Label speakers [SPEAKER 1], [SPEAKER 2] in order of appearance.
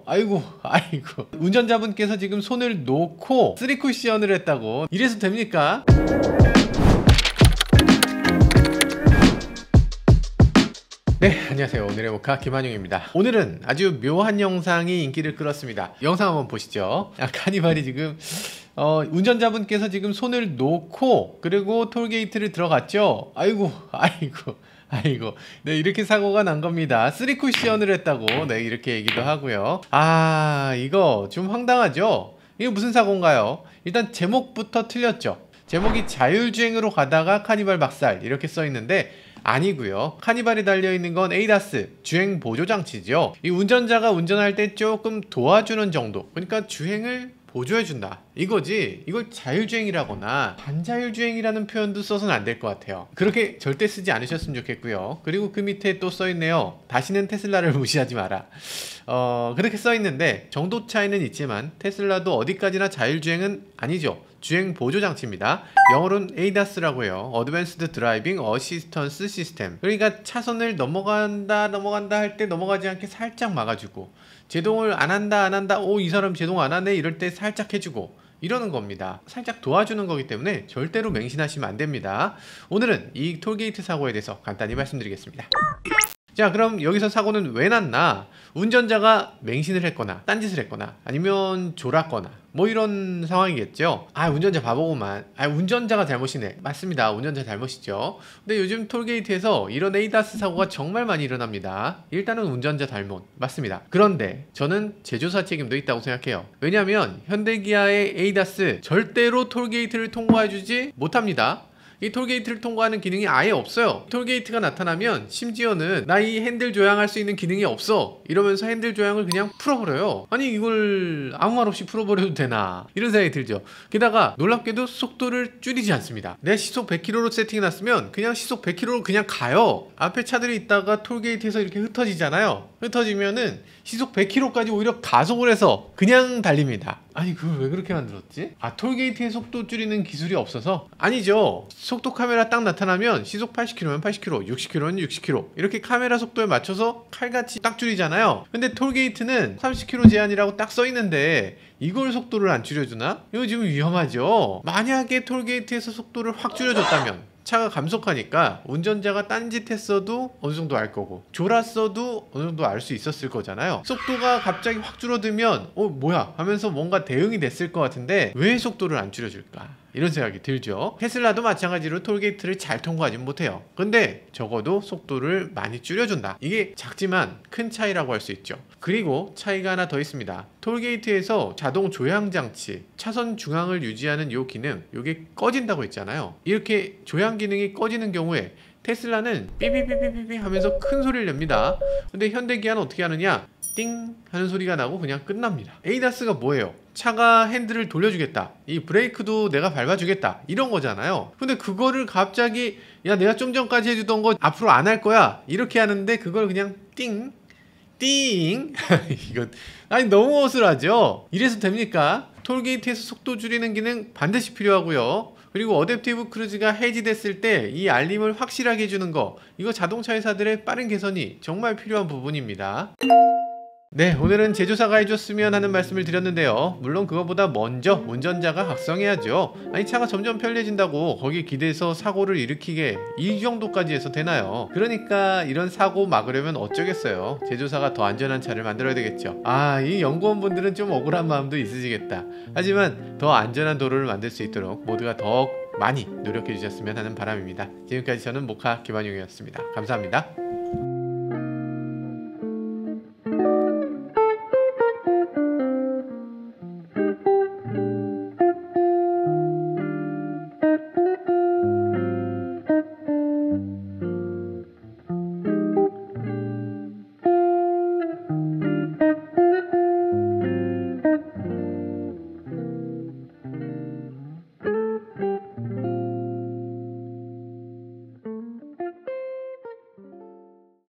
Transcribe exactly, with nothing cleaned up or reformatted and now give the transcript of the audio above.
[SPEAKER 1] 아이고 아이고 운전자분께서 지금 손을 놓고 쓰리 쿠션을 했다고. 이래서 됩니까? 네, 안녕하세요. 오늘의 모카 김한용입니다. 오늘은 아주 묘한 영상이 인기를 끌었습니다. 영상 한번 보시죠. 아, 카니발이 지금 어, 운전자분께서 지금 손을 놓고 그리고 톨게이트를 들어갔죠. 아이고 아이고 아이고 네, 이렇게 사고가 난 겁니다. 쓰리 쿠션을 했다고 네, 이렇게 얘기도 하고요. 아, 이거 좀 황당하죠. 이게 무슨 사고인가요? 일단 제목부터 틀렸죠. 제목이 자율주행으로 가다가 카니발 박살 이렇게 써 있는데 아니고요. 카니발이 달려있는 건 에이다스 주행 보조 장치죠. 이 운전자가 운전할 때 조금 도와주는 정도, 그러니까 주행을 보조해준다 이거지, 이걸 자율주행이라거나 반자율주행이라는 표현도 써서는 안 될 것 같아요. 그렇게 절대 쓰지 않으셨으면 좋겠고요. 그리고 그 밑에 또 써있네요. 다시는 테슬라를 무시하지 마라. 어, 그렇게 써있는데 정도 차이는 있지만 테슬라도 어디까지나 자율주행은 아니죠. 주행 보조 장치입니다. 영어로는 에이다스라고 해요. Advanced Driving Assistance System. 그러니까 차선을 넘어간다 넘어간다 할 때 넘어가지 않게 살짝 막아주고, 제동을 안 한다 안 한다 오, 이 사람 제동 안 하네 이럴 때 살짝 해주고 이러는 겁니다. 살짝 도와주는 거기 때문에 절대로 맹신하시면 안 됩니다. 오늘은 이 톨게이트 사고에 대해서 간단히 말씀드리겠습니다. 자, 그럼 여기서 사고는 왜 났나? 운전자가 맹신을 했거나 딴짓을 했거나 아니면 졸았거나 뭐 이런 상황이겠죠. 아, 운전자 바보구만. 아, 운전자가 잘못이네. 맞습니다. 운전자 잘못이죠. 근데 요즘 톨게이트에서 이런 에이다스 사고가 정말 많이 일어납니다. 일단은 운전자 잘못 맞습니다. 그런데 저는 제조사 책임도 있다고 생각해요. 왜냐하면 현대기아의 에이다스 절대로 톨게이트를 통과해주지 못합니다. 이 톨게이트를 통과하는 기능이 아예 없어요. 톨게이트가 나타나면 심지어는 나 이 핸들 조향할 수 있는 기능이 없어 이러면서 핸들 조향을 그냥 풀어버려요. 아니, 이걸 아무 말 없이 풀어버려도 되나 이런 생각이 들죠. 게다가 놀랍게도 속도를 줄이지 않습니다. 내 시속 백 킬로미터로 세팅해놨으면 그냥 시속 백 킬로미터로 그냥 가요. 앞에 차들이 있다가 톨게이트에서 이렇게 흩어지잖아요. 흩어지면은 시속 백 킬로미터까지 오히려 가속을 해서 그냥 달립니다. 아니, 그걸 왜 그렇게 만들었지? 아, 톨게이트의 속도 줄이는 기술이 없어서? 아니죠. 속도 카메라 딱 나타나면 시속 팔십 킬로미터면 팔십 킬로미터, 육십 킬로미터면 육십 킬로미터 이렇게 카메라 속도에 맞춰서 칼같이 딱 줄이잖아요. 근데 톨게이트는 삼십 킬로미터 제한이라고 딱 써있는데 이걸 속도를 안 줄여주나? 이거 지금 위험하죠. 만약에 톨게이트에서 속도를 확 줄여줬다면 차가 감속하니까 운전자가 딴짓했어도 어느 정도 알 거고 졸았어도 어느 정도 알 수 있었을 거잖아요. 속도가 갑자기 확 줄어들면 어 뭐야 하면서 뭔가 대응이 됐을 것 같은데 왜 속도를 안 줄여줄까? 이런 생각이 들죠. 테슬라도 마찬가지로 톨게이트를 잘 통과하진 못해요. 근데 적어도 속도를 많이 줄여준다. 이게 작지만 큰 차이라고 할 수 있죠. 그리고 차이가 하나 더 있습니다. 톨게이트에서 자동 조향 장치, 차선 중앙을 유지하는 요 기능, 요게 꺼진다고 했잖아요. 이렇게 조향 기능이 꺼지는 경우에 테슬라는 삐삐삐삐삐 하면서 큰 소리를 냅니다. 근데 현대기아는 어떻게 하느냐? 띵 하는 소리가 나고 그냥 끝납니다. 에이다스가 뭐예요? 차가 핸들을 돌려주겠다, 이 브레이크도 내가 밟아주겠다 이런 거잖아요. 근데 그거를 갑자기 야, 내가 좀 전까지 해주던 거 앞으로 안 할 거야 이렇게 하는데 그걸 그냥 띵 띵 이거 아니 너무 어슬하죠. 이래서 됩니까? 톨게이트에서 속도 줄이는 기능 반드시 필요하고요. 그리고 어댑티브 크루즈가 해지됐을 때 이 알림을 확실하게 해주는 거, 이거 자동차 회사들의 빠른 개선이 정말 필요한 부분입니다. 네, 오늘은 제조사가 해줬으면 하는 말씀을 드렸는데요. 물론 그거보다 먼저 운전자가 각성해야죠. 아니, 차가 점점 편리해진다고 거기에 기대서 사고를 일으키게 이 정도까지 해서 되나요? 그러니까 이런 사고 막으려면 어쩌겠어요. 제조사가 더 안전한 차를 만들어야 되겠죠. 아, 이 연구원분들은 좀 억울한 마음도 있으시겠다. 하지만 더 안전한 도로를 만들 수 있도록 모두가 더 많이 노력해 주셨으면 하는 바람입니다. 지금까지 저는 모카 김한용이었습니다. 감사합니다.